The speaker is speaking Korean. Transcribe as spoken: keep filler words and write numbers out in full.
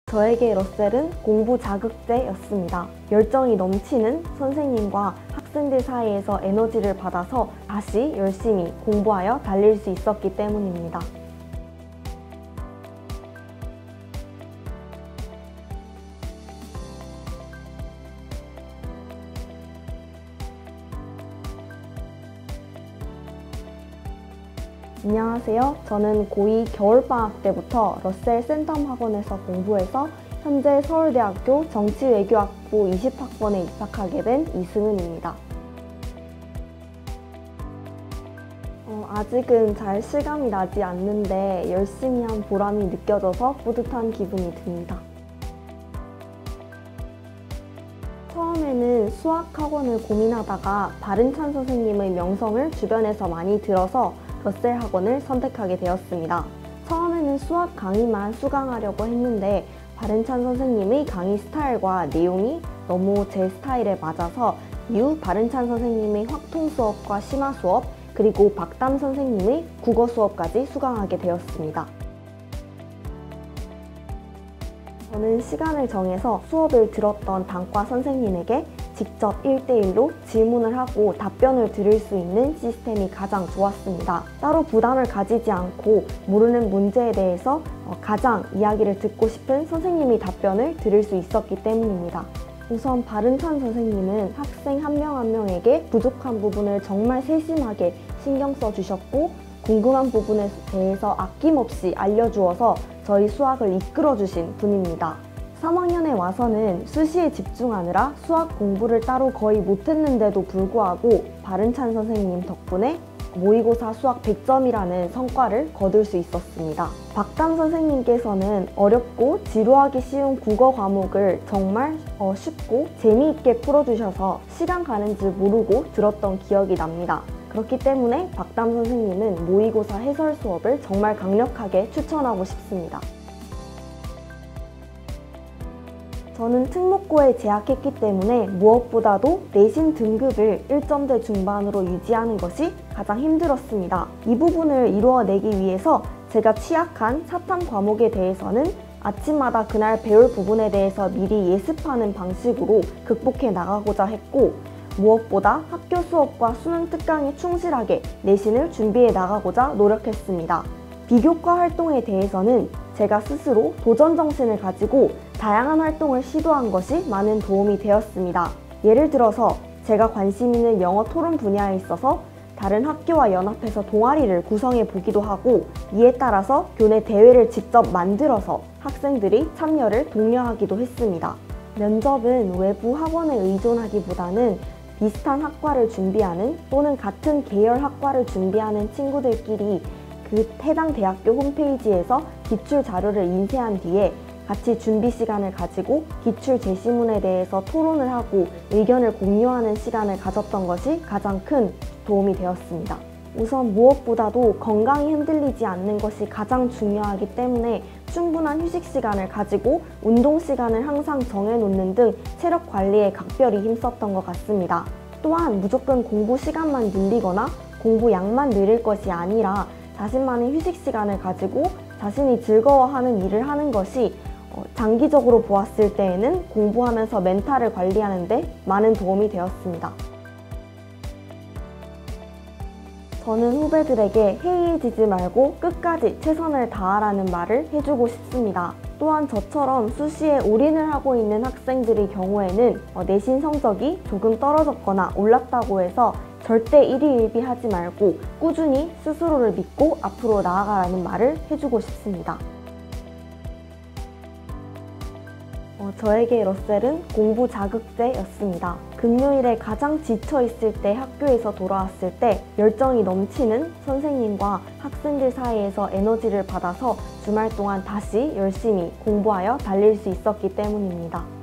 저에게 러셀은 공부 자극제였습니다. 열정이 넘치는 선생님과 학생들 사이에서 에너지를 받아서 다시 열심히 공부하여 달릴 수 있었기 때문입니다. 안녕하세요. 저는 고이 겨울방학 때부터 러셀 센텀 학원에서 공부해서 현재 서울대학교 정치외교학부 이십 학번에 입학하게 된 이승은입니다. 어, 아직은 잘 실감이 나지 않는데 열심히 한 보람이 느껴져서 뿌듯한 기분이 듭니다. 처음에는 수학학원을 고민하다가 바른찬 선생님의 명성을 주변에서 많이 들어서 러셀 학원을 선택하게 되었습니다. 처음에는 수학 강의만 수강하려고 했는데 바른찬 선생님의 강의 스타일과 내용이 너무 제 스타일에 맞아서 이후 바른찬 선생님의 확통 수업과 심화 수업, 그리고 박담 선생님의 국어 수업까지 수강하게 되었습니다. 저는 시간을 정해서 수업을 들었던 단과 선생님에게 직접 일 대일로 질문을 하고 답변을 들을 수 있는 시스템이 가장 좋았습니다. 따로 부담을 가지지 않고 모르는 문제에 대해서 가장 이야기를 듣고 싶은 선생님의 답변을 들을 수 있었기 때문입니다. 우선 바른찬 선생님은 학생 한 명 한 명에게 부족한 부분을 정말 세심하게 신경 써주셨고 궁금한 부분에 대해서 아낌없이 알려주어서 저희 수학을 이끌어주신 분입니다. 삼 학년에 와서는 수시에 집중하느라 수학 공부를 따로 거의 못했는데도 불구하고 바른찬 선생님 덕분에 모의고사 수학 백 점이라는 성과를 거둘 수 있었습니다. 박담 선생님께서는 어렵고 지루하기 쉬운 국어 과목을 정말 어, 쉽고 재미있게 풀어주셔서 시간 가는 줄 모르고 들었던 기억이 납니다. 그렇기 때문에 박담 선생님은 모의고사 해설 수업을 정말 강력하게 추천하고 싶습니다. 저는 특목고에 재학했기 때문에 무엇보다도 내신 등급을 일 점대 중반으로 유지하는 것이 가장 힘들었습니다. 이 부분을 이루어내기 위해서 제가 취약한 사탐 과목에 대해서는 아침마다 그날 배울 부분에 대해서 미리 예습하는 방식으로 극복해 나가고자 했고, 무엇보다 학교 수업과 수능 특강에 충실하게 내신을 준비해 나가고자 노력했습니다. 비교과 활동에 대해서는 제가 스스로 도전 정신을 가지고 다양한 활동을 시도한 것이 많은 도움이 되었습니다. 예를 들어서 제가 관심 있는 영어 토론 분야에 있어서 다른 학교와 연합해서 동아리를 구성해 보기도 하고, 이에 따라서 교내 대회를 직접 만들어서 학생들이 참여를 독려하기도 했습니다. 면접은 외부 학원에 의존하기보다는 비슷한 학과를 준비하는 또는 같은 계열 학과를 준비하는 친구들끼리 그 해당 대학교 홈페이지에서 기출 자료를 인쇄한 뒤에 같이 준비 시간을 가지고 기출 제시문에 대해서 토론을 하고 의견을 공유하는 시간을 가졌던 것이 가장 큰 도움이 되었습니다. 우선 무엇보다도 건강이 흔들리지 않는 것이 가장 중요하기 때문에 충분한 휴식 시간을 가지고 운동 시간을 항상 정해놓는 등 체력 관리에 각별히 힘썼던 것 같습니다. 또한 무조건 공부 시간만 늘리거나 공부 양만 늘릴 것이 아니라 자신만의 휴식 시간을 가지고 자신이 즐거워하는 일을 하는 것이 장기적으로 보았을 때에는 공부하면서 멘탈을 관리하는 데 많은 도움이 되었습니다. 저는 후배들에게 해이해지지 말고 끝까지 최선을 다하라는 말을 해주고 싶습니다. 또한 저처럼 수시에 올인을 하고 있는 학생들의 경우에는 내신 성적이 조금 떨어졌거나 올랐다고 해서 절대 일희일비하지 말고 꾸준히 스스로를 믿고 앞으로 나아가라는 말을 해주고 싶습니다. 어, 저에게 러셀은 공부 자극제였습니다. 금요일에 가장 지쳐있을 때 학교에서 돌아왔을 때 열정이 넘치는 선생님과 학생들 사이에서 에너지를 받아서 주말 동안 다시 열심히 공부하여 달릴 수 있었기 때문입니다.